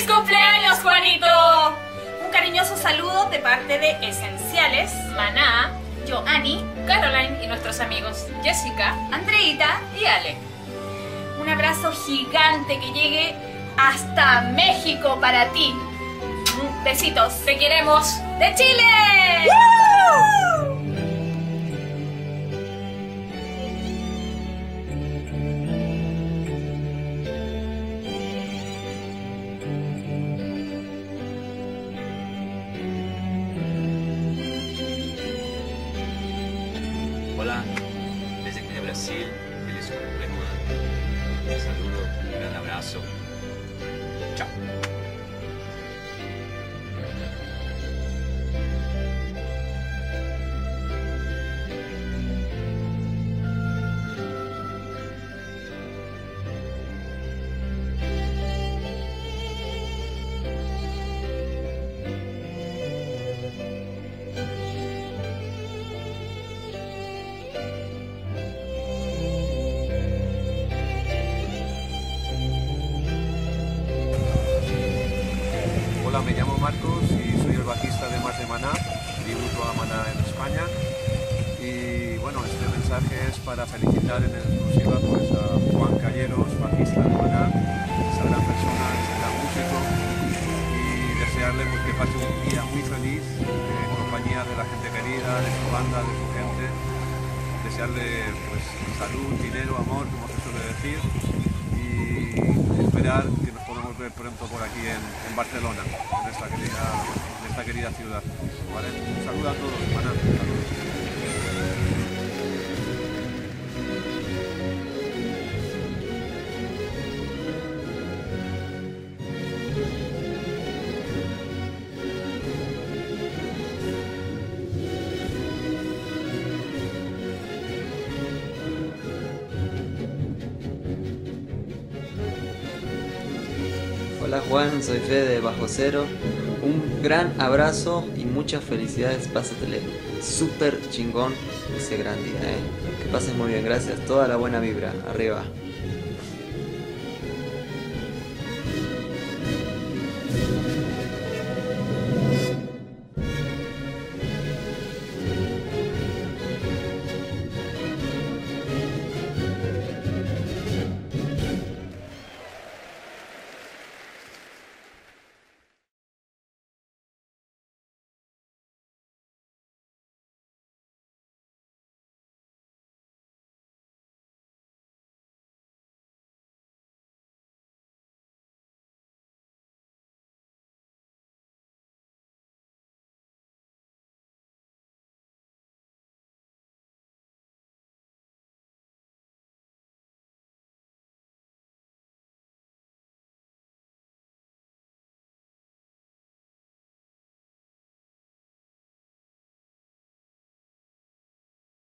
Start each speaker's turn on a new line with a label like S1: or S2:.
S1: cumpleaños, Juanito! Un cariñoso saludo de parte de Esenciales,
S2: Maná,
S1: Joanny,
S2: Caroline y nuestros amigos Jessica
S1: Andreita.
S2: y Ale.
S1: Un abrazo gigante que llegue hasta México para ti. Besitos.
S2: ¡Te queremos!
S1: ¡De Chile!
S3: Hola, desde aquí de Brasil, feliz cumple Juan. Un saludo, un gran abrazo. Chao.
S4: Hola, me llamo Marcos y soy el bajista de Más de Maná, tributo a Maná en España. Y bueno, este mensaje es para felicitar en exclusiva pues, a Juan Calleros, bajista de Maná, esa gran persona, ese gran músico, y desearle pues, que pase un día muy feliz en compañía de la gente querida, de su banda, de su gente. Desearle pues, salud, dinero, amor, como se suele decir, y esperar que nos podamos ver pronto por aquí en Barcelona, en esta querida ciudad. ¿Vale? Un saludo a todos, Maná.
S5: Hola Juan, soy Fede de Bajo Cero. Un gran abrazo y muchas felicidades. Pásatele súper chingón ese gran día, Que pases muy bien, gracias. Toda la buena vibra. Arriba.